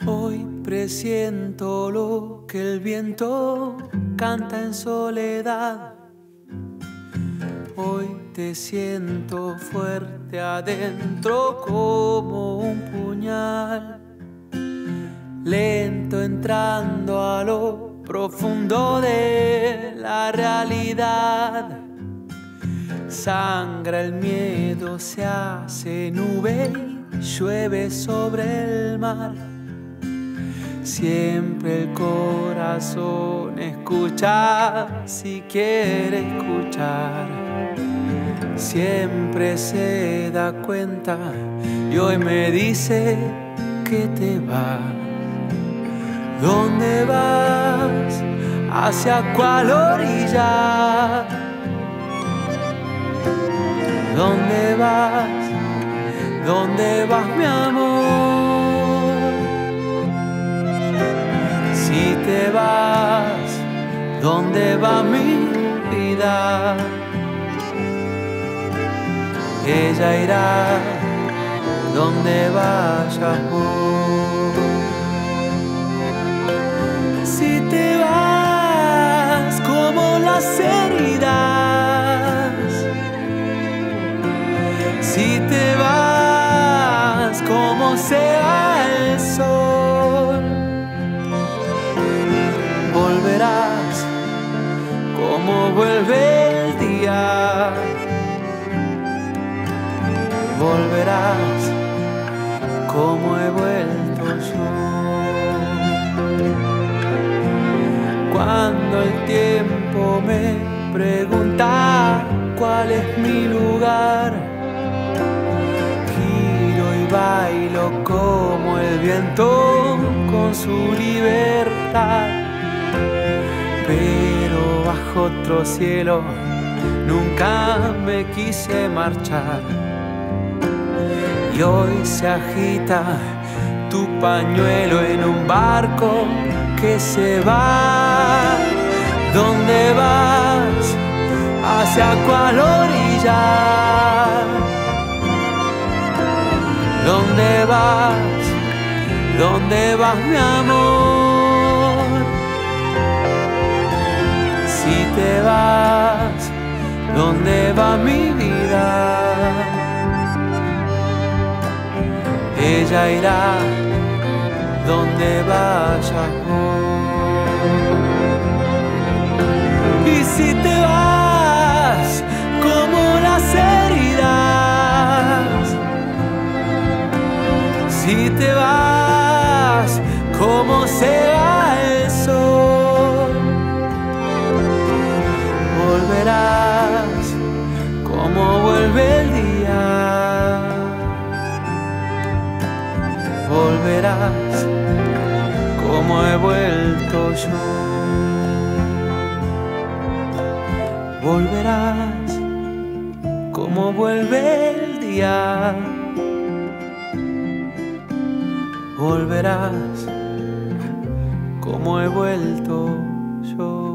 Hoy presiento lo que el viento canta en soledad. Hoy te siento fuerte adentro como un puñal, lento entrando a lo profundo de la realidad. Sangra el miedo, se hace nube y llueve sobre el mar. Siempre el corazón escucha si quiere escuchar. Siempre se da cuenta y hoy me dice que te vas. ¿Dónde vas? ¿Hacia cuál orilla? ¿Dónde vas? ¿Dónde vas, mi amor? Si te vas, ¿dónde va mi vida? Ella irá donde vayas vos. Si te vas como las heridas, si te vas como se va el sol, volverás como vuelve el día. Volverás como he vuelto yo. Cuando el tiempo me pregunta cuál es mi lugar, giro y bailo como el viento con su libertad. Pero bajo otro cielo nunca me quise marchar. Y hoy se agita tu pañuelo en un barco que se va. ¿Dónde vas? ¿Hacia cuál orilla? ¿Dónde vas? ¿Dónde vas, mi amor? Si te vas, ¿dónde va mi vida? Ella irá donde vayas vos. Y si te vas como las heridas, si te vas como se va el sol, volverás como vuelve el día. Volverás como he vuelto yo. Volverás como vuelve el día. Volverás como he vuelto yo.